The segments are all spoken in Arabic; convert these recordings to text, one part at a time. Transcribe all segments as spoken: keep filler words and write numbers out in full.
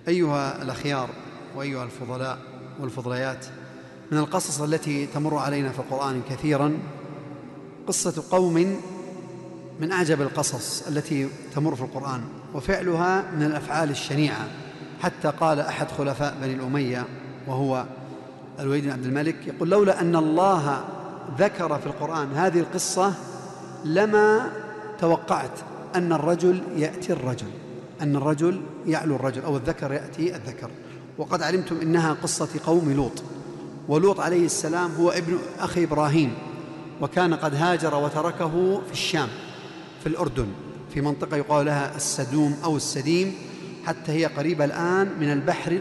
أيها الأخيار وأيها الفضلاء والفضليات، من القصص التي تمر علينا في القرآن كثيرا قصة قوم من أعجب القصص التي تمر في القرآن، وفعلها من الأفعال الشنيعة، حتى قال أحد خلفاء بني الأمية وهو الوليد بن عبد الملك يقول: لولا أن الله ذكر في القرآن هذه القصة لما توقعت أن الرجل يأتي الرجل أن الرجل يعلو الرجل أو الذكر يأتي الذكر. وقد علمتم إنها قصة قوم لوط، ولوط عليه السلام هو ابن أخي إبراهيم، وكان قد هاجر وتركه في الشام في الأردن في منطقة يقال لها السدوم أو السديم، حتى هي قريبة الآن من البحر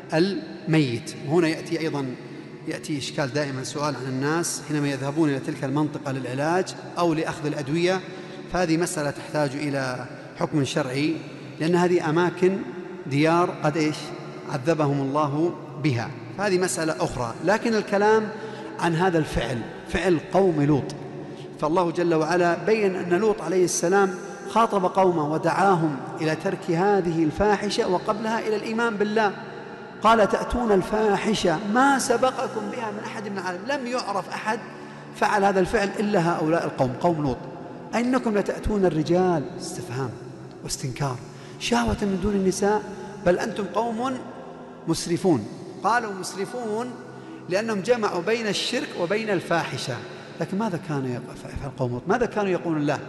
الميت. وهنا يأتي أيضا يأتي إشكال دائما، سؤال عن الناس حينما يذهبون إلى تلك المنطقة للعلاج أو لأخذ الأدوية، فهذه مسألة تحتاج إلى حكم شرعي، لأن هذه أماكن ديار قد إيش عذبهم الله بها، فهذه مسألة أخرى. لكن الكلام عن هذا الفعل، فعل قوم لوط، فالله جل وعلا بين أن لوط عليه السلام خاطب قومه ودعاهم إلى ترك هذه الفاحشة، وقبلها إلى الإيمان بالله. قال: تأتون الفاحشة ما سبقكم بها من أحد من العالم. لم يعرف أحد فعل هذا الفعل إلا هؤلاء القوم، قوم لوط. أئنكم لتأتون الرجال، استفهام واستنكار، شهوة من دون النساء، بل أنتم قوم مسرفون. قالوا مسرفون لأنهم جمعوا بين الشرك وبين الفاحشة. لكن ماذا كان يفعل قوم لوط؟ ماذا كانوا يقولون له؟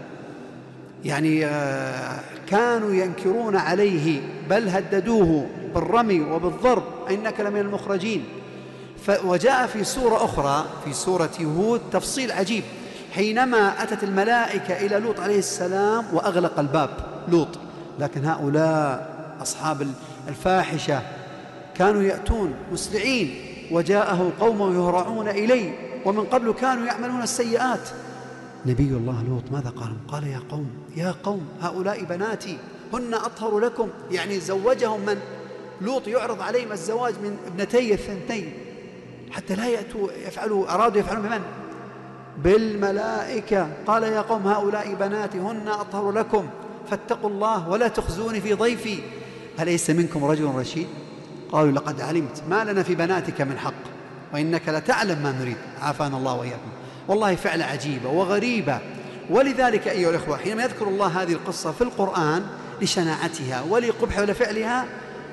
يعني كانوا ينكرون عليه، بل هددوه بالرمي وبالضرب: إنك لمن المخرجين. وجاء في سورة أخرى في سورة هود تفصيل عجيب، حينما أتت الملائكة إلى لوط عليه السلام وأغلق الباب لوط، لكن هؤلاء أصحاب الفاحشة كانوا يأتون مسرعين، وجاءه قومه يهرعون إليه، ومن قبل كانوا يعملون السيئات. نبي الله لوط ماذا قال؟ قال: يا قوم يا قوم هؤلاء بناتي هن أطهر لكم. يعني زوجهم من؟ لوط يعرض عليهم الزواج من ابنتي الثنتين حتى لا يأتوا يفعلوا أرادوا يفعلون بمن؟ بالملائكة. قال: يا قوم هؤلاء بناتي هن أطهر لكم فاتقوا الله ولا تخزوني في ضيفي أليس منكم رجل رشيد؟ قالوا: لقد علمت ما لنا في بناتك من حق وإنك لتعلم ما نريد، عافانا الله وإياكم. والله فعل عجيبة وغريبة. ولذلك أيها الإخوة، حينما يذكر الله هذه القصة في القرآن لشناعتها ولقبح فعلها،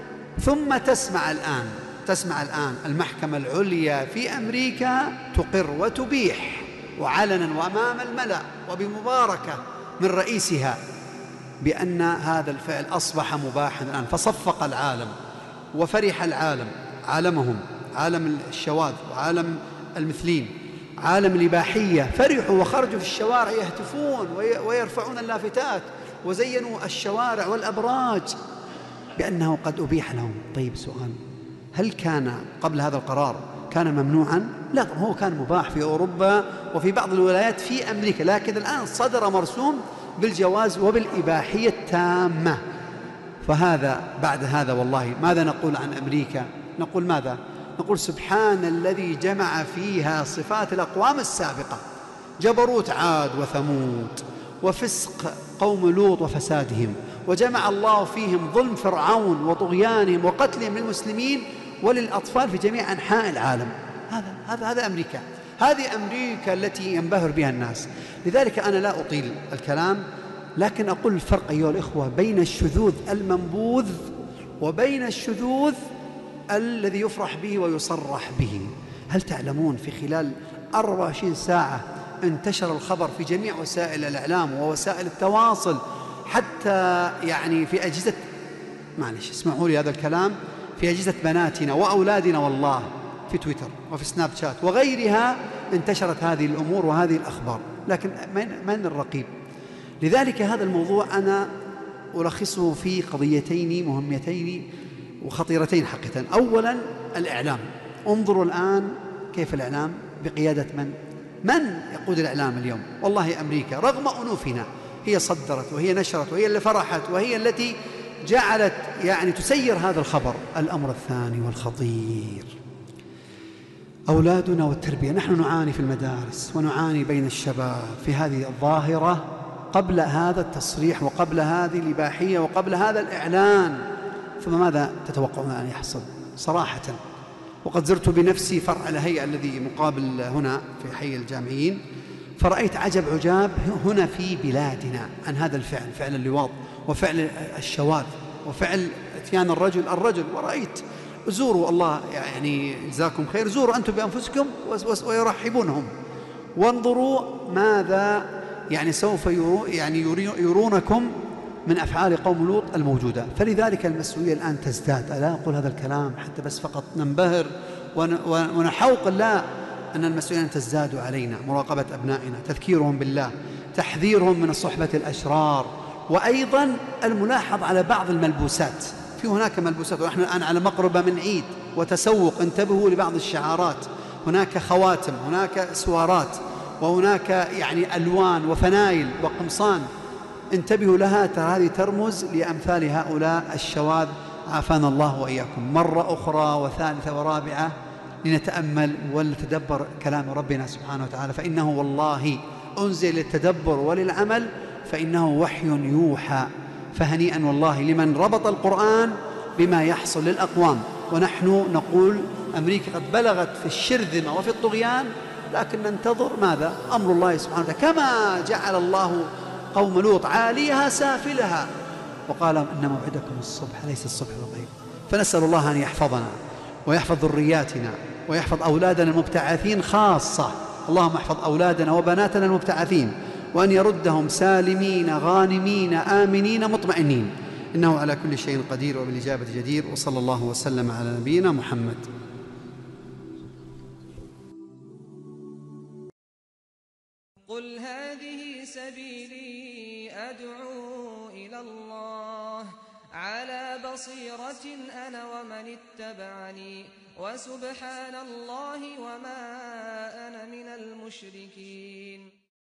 ثم تسمع الآن تسمع الآن المحكمة العليا في أمريكا تقر وتبيح وعلنا وأمام الملأ وبمباركة من رئيسها بأن هذا الفعل أصبح مباحا الآن. فصفق العالم وفرح العالم، عالمهم عالم الشواذ وعالم المثلين، عالم الإباحية، فرحوا وخرجوا في الشوارع يهتفون ويرفعون اللافتات وزينوا الشوارع والأبراج بأنه قد أبيح لهم. طيب سؤال، هل كان قبل هذا القرار كان ممنوعا؟ لا، هو كان مباح في أوروبا وفي بعض الولايات في أمريكا، لكن الآن صدر مرسوم بالجواز وبالإباحية التامة. فهذا بعد هذا والله ماذا نقول عن أمريكا؟ نقول ماذا؟ نقول: سبحان الذي جمع فيها صفات الأقوام السابقة، جبروت عاد وثمود وفسق قوم لوط وفسادهم، وجمع الله فيهم ظلم فرعون وطغيانهم وقتلهم للمسلمين وللأطفال في جميع أنحاء العالم. هذا هذا هذا أمريكا، هذه أمريكا التي ينبهر بها الناس. لذلك أنا لا أطيل الكلام، لكن أقول الفرق أيها الإخوة بين الشذوذ المنبوذ وبين الشذوذ الذي يفرح به ويصرح به. هل تعلمون في خلال أربع وعشرين ساعة انتشر الخبر في جميع وسائل الإعلام ووسائل التواصل، حتى يعني في أجهزة، معلش اسمعوا لي هذا الكلام، في أجهزة بناتنا وأولادنا والله، في تويتر وفي سناب شات وغيرها انتشرت هذه الأمور وهذه الأخبار، لكن من الرقيب؟ لذلك هذا الموضوع أنا ألخصه في قضيتين مهمتين وخطيرتين حقيقة. أولا الإعلام. انظروا الآن كيف الإعلام بقيادة من؟ من يقود الإعلام اليوم؟ والله أمريكا رغم أنوفنا هي صدرت وهي نشرت وهي اللي فرحت وهي التي جعلت يعني تسير هذا الخبر. الأمر الثاني والخطير أولادنا والتربية. نحن نعاني في المدارس ونعاني بين الشباب في هذه الظاهرة قبل هذا التصريح وقبل هذه الإباحية وقبل هذا الإعلان. فماذا تتوقعون أن يحصل صراحة؟ وقد زرت بنفسي فرع الهيئة الذي مقابل هنا في حي الجامعيين، فرأيت عجب عجاب هنا في بلادنا عن هذا الفعل، فعل اللواط وفعل الشواذ وفعل اتيان الرجل الرجل. ورأيت زوروا، الله يعني جزاكم خير، زوروا أنتم بأنفسكم ويرحبونهم، وانظروا ماذا يعني سوف يرو يعني يرونكم من أفعال قوم لوط الموجودة. فلذلك المسؤولية الآن تزداد. ألا أقول هذا الكلام حتى بس فقط ننبهر ونحوق لا أن المسؤولية تزداد علينا، مراقبة أبنائنا، تذكيرهم بالله، تحذيرهم من الصحبة الأشرار، وأيضا الملاحظ على بعض الملبوسات. في هناك ملبوسات، ونحن الآن على مقربة من عيد وتسوق، انتبهوا لبعض الشعارات، هناك خواتم، هناك سوارات، وهناك يعني ألوان وفنايل وقمصان، انتبهوا لها، ترى هذه ترمز لأمثال هؤلاء الشواذ، عافانا الله وإياكم. مرة أخرى وثالثة ورابعة لنتأمل ونتدبر كلام ربنا سبحانه وتعالى، فإنه والله أنزل للتدبر وللعمل، فإنه وحي يوحى. فهنيئا والله لمن ربط القرآن بما يحصل للأقوام. ونحن نقول أمريكا قد بلغت في الشرذمة وفي الطغيان، لكن ننتظر ماذا؟ أمر الله سبحانه وتعالى، كما جعل الله قوم لوط عاليها سافلها وقال إن موعدكم الصبح ليس الصبح والليل. فنسأل الله أن يحفظنا ويحفظ ذرياتنا ويحفظ أولادنا المبتعثين خاصة، اللهم احفظ أولادنا وبناتنا المبتعثين، وأن يردهم سالمين غانمين آمنين مطمئنين، إنه على كل شيء قدير وبالإجابة جدير. وصلى الله وسلم على نبينا محمد. قل هذه سبيلي أدعو إلى الله على بصيرة أنا ومن اتبعني وسبحان الله وما أنا من المشركين.